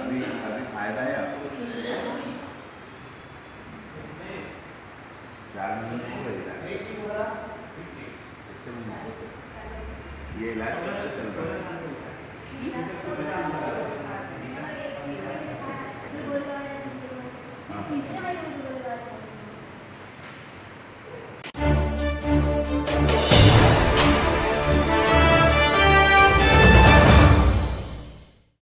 अभी अभी फायदा है आपको। 4 महीने हो गए ये इलाज कैसे चल रहा है?